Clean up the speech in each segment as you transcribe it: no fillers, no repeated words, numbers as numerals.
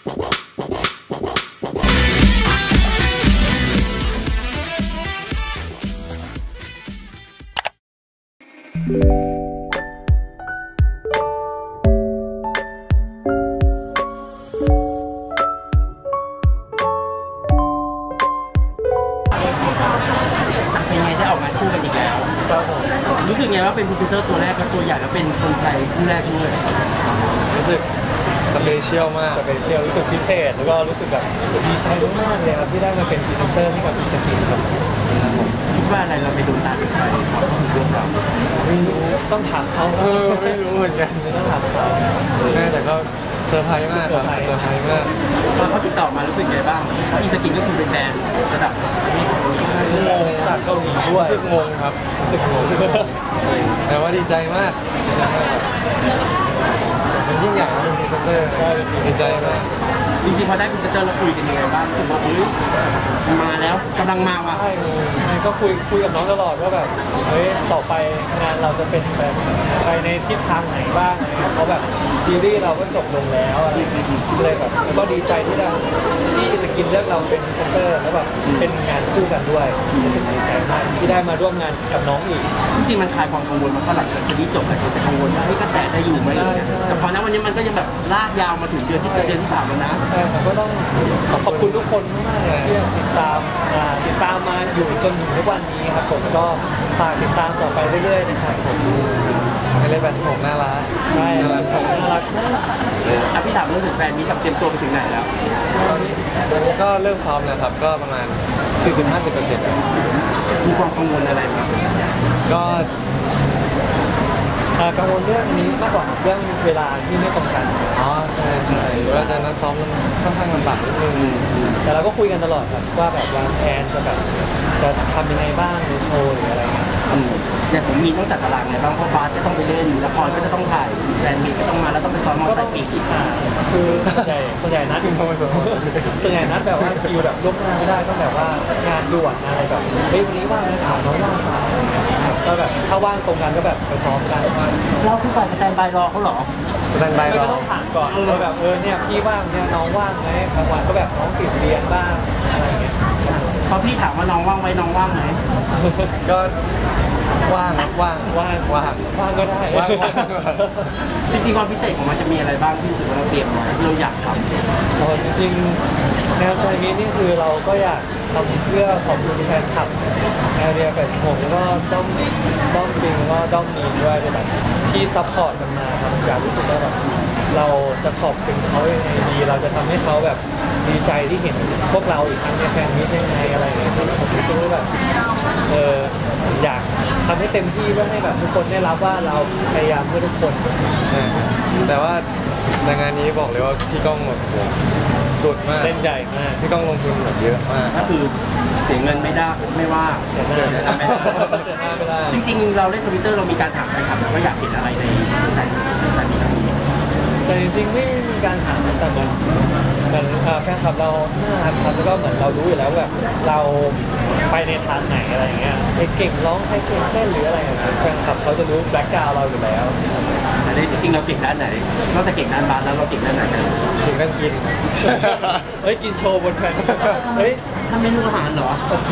เป็นไงได้ออกงานคู่กันอีกแล้วรู้สึกไงว่าเป็นพรีเซนเตอร์ตัวแรกและตัวใหญ่และเป็นคนไทยคู่แรกด้วยรู้สึกสเปเชียลมากสเปเชียลรู้สึกพิเศษแล้วก็รู้สึกแบบดีใจมากเลยครับที่ได้มาเป็นพรีเซนเตอร์ให้กับอีสกินครับคิดว่าอะไรเราไปดูตาเป็นใครเขาต้องดูเราไม่รู้ต้องถามเขาไม่รู้เหมือนกันต้องถามเขาแต่ก็เซอร์ไพรส์มากครับเซอร์ไพรส์มากพอเขาติดต่อมารู้สึกไงบ้างเพราะอีสกินก็คือเป็นแบรนด์ระดับประเทศงงจากเกาหลีด้วยรู้สึกงงครับรู้สึกงงแต่ว่าดีใจมากมันยิ่งใหญ่เป็นพรีเซนเตอร์ใช่ดีใจมากจริงๆพอได้พรีเซนเตอร์เราคุยกันยังไงบ้างคือว่ามาแล้วกำลังมาว่ะใช่ก็คุยกับน้องตลอดว่าแบบเฮ้ยต่อไปงานเราจะเป็นแบบไปในทิศทางไหนบ้างเพราะแบบซีรีส์เราก็จบลงแล้วอะไรเลยแบบก็ดีใจที่สกินเลือกเราเป็นพรีเซนเตอร์แล้วแบบเป็นงานคู่กันด้วยรู้สึกดีใจมากที่ได้มาร่วมงานกับน้องอีกจริงๆมันคลายความกังวลมาเพราะหลังจากซีรีส์จบหลายคนจะกังวลว่ากระแสจะอยู่ไหมแต่พอณวันนี้มันก็ยังแบบลากยาวมาถึงเดือนที่3แล้วนะใช่ผมก็ต้องขอบคุณทุกคนมากๆที่ติดตามมาอยู่จนถึงทุกวันนี้ครับผมก็ฝากติดตามต่อไปเรื่อยๆนะครับผมเล่น86น่ารักใช่น่ารักพี่ถามเรื่องถึงแฟนมีกับเตรียมตัวไปถึงไหนแล้วตอนนี้ก็เริ่มซ้อมแล้วครับก็ประมาณ 40-50% มีความกังวลอะไรไหมก็กังวลเรื่องนี้มากกว่าเรื่องเวลาที่ไม่ตรงกันใช่เวลาจะนัดซ้อมค่อนข้างลำบากนิดนึงแต่เราก็คุยกันตลอดครับว่าแบบวางแผนจะทำยังไงบ้างในโชว์หรืออะไรเงี้ยอย่างผมมีตั้งแต่ตารางไงบ้างเพราะบาสก็ต้องไปเล่นละครก็จะต้องถ่ายแฟนมีก็ต้องมาแล้วต้องไปซ้อมมอเตอร์ไซค์ปีกคือส่วนใหญ่นัดแบบว่าคิวแบบล่วงหน้าไม่ได้ต้องแบบว่างานด่วนอะไรแบบเฮ้ยวันนี้ว่างถามน้องว่างก็แบบถ้าว่างตรงกันก็แบบไปซ้อมกันเราคือฝ่ายสแตนบายรอเขาหรอสแตนบายรอก็ต้องถามก่อนแบบเนี่ยพี่ว่างเนี่ยน้องว่างไหมบางวันก็แบบน้องติดเรียนบ้างอะไรเงี้ยพอพี่ถามว่าน้องว่างไหมน้องว่างไหมก็ว่างก็ได้จริงๆความพิเศษของมันจะมีอะไรบ้างที่สุดเราเตรียมไว้เราอยากทำจริงๆแนวใจนี้นี่คือเราก็อยากทำเพื่อขอบคุณแฟนคลับแอเรีย86แล้วก็ด้อมปิงก็ด้อมมีนด้วยแบบที่ซัพพอร์ตกันมาครับอยากรู้สึกว่าแบบเราจะขอบคุณเขายังไงดีเราจะทำให้เขาแบบดีใจที่เห็นพวกเราอีกครั้งในแฟนมิตยังไงอะไรอย่างเงี้ยผมรู้สึกว่าแบบอยากทำให้เต็มที่เพื่อให้แบบทุกคนได้รับว่าเราพยายามเพื่อทุกคนแต่ว่าในงานนี้บอกเลยว่าพี่ก้องแบบสุดมากเล่นใหญ่มากพี่ก้องลงทุนแบบเยอะมากก็คือเสียเงินไม่ได้ไม่ว่าเสียหน้าไม่ได้จริงๆเราเล่นทวิตเตอร์เรามีการถามใครครับว่าอยากเห็นอะไรในนี้แต่จริงๆไม่มีการถามแต่เหมือนแฟนคลับเราน่ารักครับแล้วก็เหมือนเรารู้อยู่แล้วแบบเราไปในทางไหนอะไรเงี้ยใครเก่งร้องใครเก่งเต้นหรืออะไรอย่างเงี้ยแฟนคลับเขาจะรู้แบ็คกราวด์เราอยู่แล้วแต่จริงๆเราเก่งด้านไหนนอกจากเก่งด้านบาสแล้วเราเก่งด้านไหนกันเก่งด้านกินกินโชว์บนแฟนทำเมนูอาหารเหรอ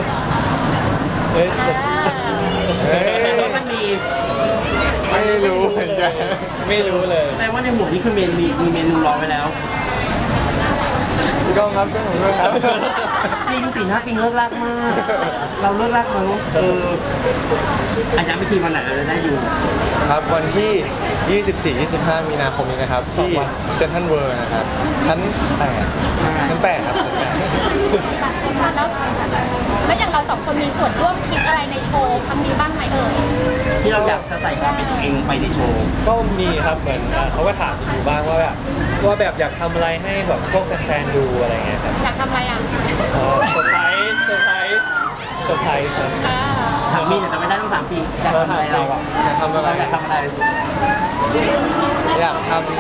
มันมีไม่รู้เหมือนกันไม่รู้เลยแต่ว่าในหมวดนี้คือมีเมนูรอไว้แล้วพี่ก้องครับช่วยผมด้วยครับปิงสีหน้าปิงเลิกลากมากเราเลิกลากมั้งอาจารย์พิธีวันไหนเราจะได้อยู่ครับวันที่ 24-25 มีนาคมนี้นะครับที่เซ็นทรัลเวิลด์นะครับชั้น 8ครับชั้น 8แล้วอย่างเรา2 คนมีส่วนร่วมคิดอะไรในโชว์ครั้งนี้บ้างไหมที่เราอยากจะใส่ความเป็นตัวเองไปในโชว์ก็มีครับเหมือนเขาก็ถามอยู่บ้างว่าแบบอยากทำอะไรให้แบบพวกแฟนๆดูอะไรเงี้ยครับอยากทำอะไรเซอร์ไพรส์ถามมีแต่ไม่ได้ต้อง3 ปีอยากทำอะไรเราอยากทำอะไรอยากทำอะไรอะไรอยากทำ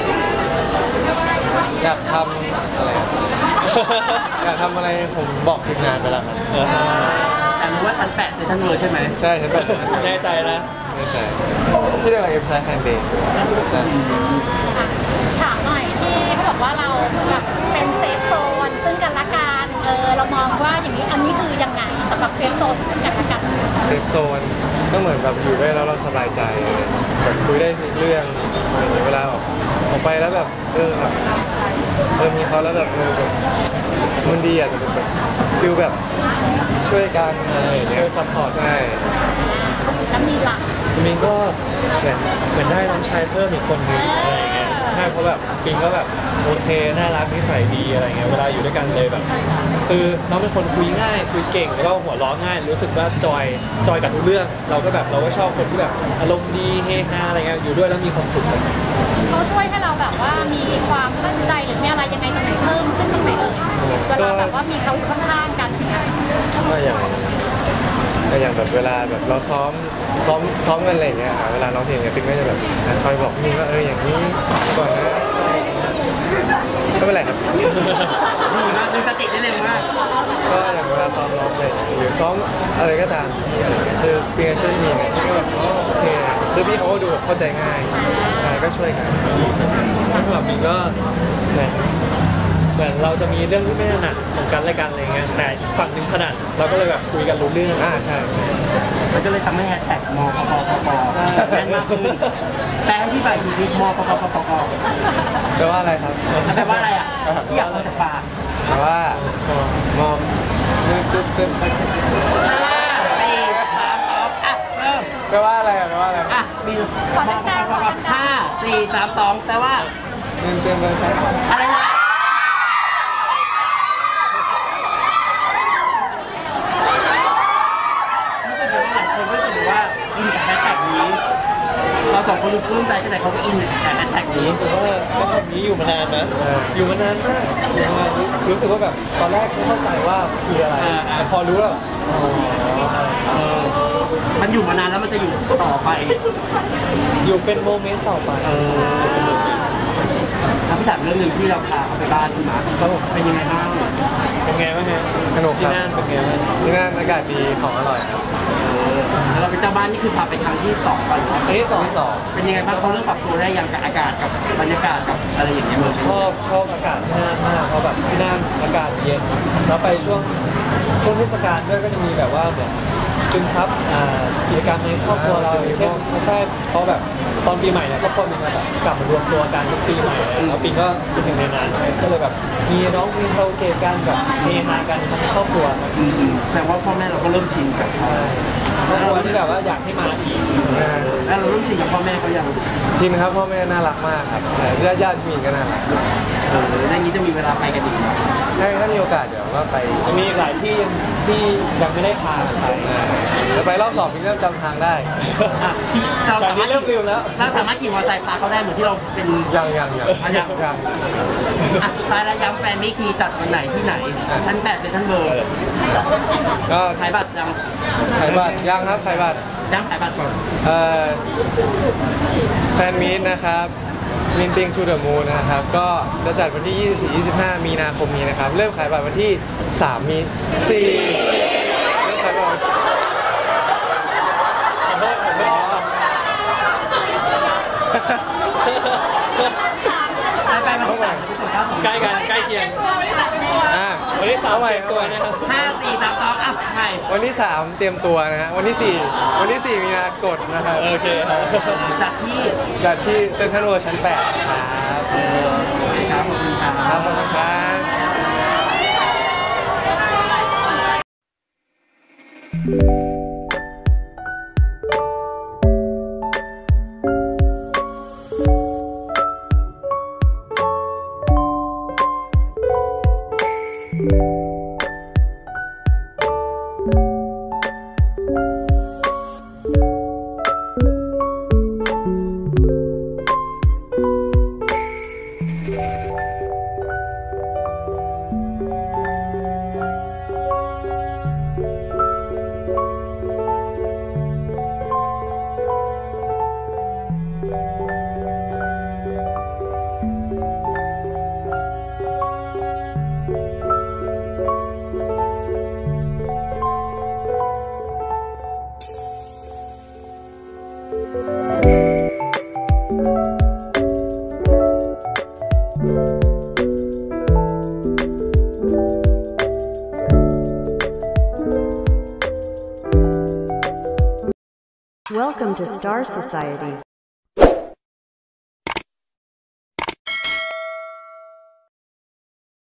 อะไรอยากทำอะไรผมบอกทีมงานไปแล้วครับแต่รู้ว่าชั้น 8เซ็นทรัลเวิลด์ใช่ไหมใช่ชั้น 8 แน่ใจนะที่เรียกว่าเอฟไซด์แฟนเดย์ถามหน่อยที่เขาบอกว่าเราแบบโซนก็เหมือนแบบอยู่ด้วยแล้วเราสบายใจแบบคุยได้ทุกเรื่องอะไรอย่างเงี้ยเวลาออกไปแล้วแบบแบบมีเขาแล้วแบบแบบมันดีอ่ะแบบฟิลแบบช่วยกันอะไรอย่างเงี้ยช่วยซัพพอร์ตใช่แล้วมีหลักปิงก็เหมือนได้น้องชายเพิ่มอีกคนนึงอะไรอย่างเงี้ยใช่เพราะแบบปิงก็แบบโอเคน่ารักนิสัยดีอะไรเงี้ยเวลาอยู่ด้วยกันเลยแบบคือน้องเป็นคนคุยง่ายคุยเก่งแล้วก็หัวเราะง่ายรู้สึกว่าจอยกับทุกเรื่องเราก็ชอบคนที่แบบอารมณ์ดีเฮฮาอะไรเงี้ยอยู่ด้วยแล้วมีความสุขเขาช่วยให้เราแบบว่ามีความมั่นใจหรือมีอะไรยังไงตรงไหนเพิ่มขึ้นตรงไหนเอ่ยเวลาแบบว่ามีเขาอยู่ข้างๆกันเนี่ยก็อย่างแบบเวลาแบบเราซ้อมกันอะไรอย่างเงี้ยเวลาร้องเพลงเนี่ยปิ๊งก็จะแบบคอยบอกพี่ว่าอย่างนี้ก่อนนะก็ไม่เป็นไรครับดีมากดึงสติได้เร็วมากก็อย่างเวลาซ้อมร้องเพลงหรือซ้อมอะไรก็ตามอะไรเงี้ยคือปิ๊งช่วยมีไงพี่ก็แบบโอเคคือพี่เขาก็ดูแบบเข้าใจง่ายอะไรก็ช่วยกันถ้าสำหรับปิงก็เหมือนเราจะมีเรื่องที่ไม่ถนัดของกันและกันอะไรเงี้ยแต่อีกฝั่งหนึ่งถนัดเราก็เลยแบบคุยกันรู้เรื่องใช่มันก็เลยทำให้แฮชแท็กมปปปปแน่นมากขึ้นแต่ให้พี่ไปทีซีมปปปปปแปลว่าอะไรครับแปลว่าอะไรอ่ะอยากมาจากปากแปลว่ามองตึ๊บ 5 4 3 2อ่ะเริ่มแปลว่าอะไรแปลว่าอะไรอ่ะมีมปปป5 4 3 2แปลว่าเต็มอะไรนะรู้สึกว่าหลายคนรู้สึกว่าอินกับแฮชแท็กนี้เราสองคนดูปลื้มใจแต่เขาก็อินกับแฮชแท็กนี้รู้สึกว่าแบบนี้อยู่มานานนะอยู่มานานมากรู้สึกว่าแบบตอนแรกไม่เข้าใจว่าคืออะไรแต่พอรู้แล้วมันอยู่มานานแล้วมันจะอยู่ต่อไปอยู่เป็นโมเมนต์ต่อไปถ้าพี่ถามเรื่องหนึ่งที่เราพาเขาไปบ้านที่มาเขาบอกเป็นยังไงบ้างเป็นไงบ้างฮะสนุกคที่รับนั่นเป็นไงบ้างที่นั่นอากาศดีของอร่อยครับแล้วเราเป็นเจ้าบ้านนี่คือพาไปครั้งที่2ก่อนเนาะอันที่สองที่สองเป็นยังไงบ้างเขาเริ่มปรับตัวได้ยังกับอากาศกับบรรยากาศกับอะไรอย่างเงี้ยเหมือนชอบอากาศที่นั่นมากเพราะแบบที่นั่นอากาศเย็นแล้วไปช่วงเทศกาลด้วยก็จะมีแบบว่าเหมือนซึมซับกิจกรรมในครอบครัวเราเช่นไม่ใช่เพราะแบบตอนปีใหม่เนี่ยครอบครัวมีมาแบบกลับมารวมตัวกันทุกปีใหม่เลยแล้วปีก็เป็นหนึ่งในนั้นก็เลยแบบมีน้องมีคาราโอเกะกันแบบเฮฮากันทั้งครอบครัวแสดงว่าพ่อแม่เราก็เริ่มชินกับเขาครอบครัวที่แบบว่าอยากให้มาอีกแล้วเราเริ่มชินกับพ่อแม่เขายังทินครับพ่อแม่น่ารักมากครับญาติที่มีก็น่ารักในนี้จะมีเวลาไปกันอีกไหมถ้ามีโอกาสเดี๋ยวก็ไปจะมีอีกหลายที่ที่ยังไม่ได้พาไปแล้วไปรอบ2พี่เริ่มจำทางได้อ่ะที่เราสามารถเริ่มลืมแล้วเราสามารถขี่มอเตอร์ไซค์พาเขาได้เหมือนที่เราเป็นยังอ่ะยังอ่ะสุดท้ายแล้วย้ำแฟนมิกมีจัดวันไหนที่ไหนชั้น8เซ็นทรัลเวิลด์ก็ขายบัตรยังขายบัตรยังครับขายบัตรย้ำขายบัตรก่อนแฟนมีตนะครับมินปิงชูเดอะมูนนะครับก็จะจัดวันที่ 24-25 มีนาคมนี้นะครับเริ่มขายบัตรวันที่ 3 มี4เริ่มขายบัตรไปมาที่3จะไปส่งข้าวส่งใกล้กันใกล้เคียง วันที่สามเตรียมตัวนะครับ 5 4 3 2อ่ะใหม่วันที่ 3 เตรียมตัวนะฮะวันที่ 4 มีนากดนะครับโอเคครับจัดที่จัดที่เซ็นทรัลเวิลด์ชั้น 8 ครับครับขอบคุณครับครับขอบคุณครับ Welcome to Star Society.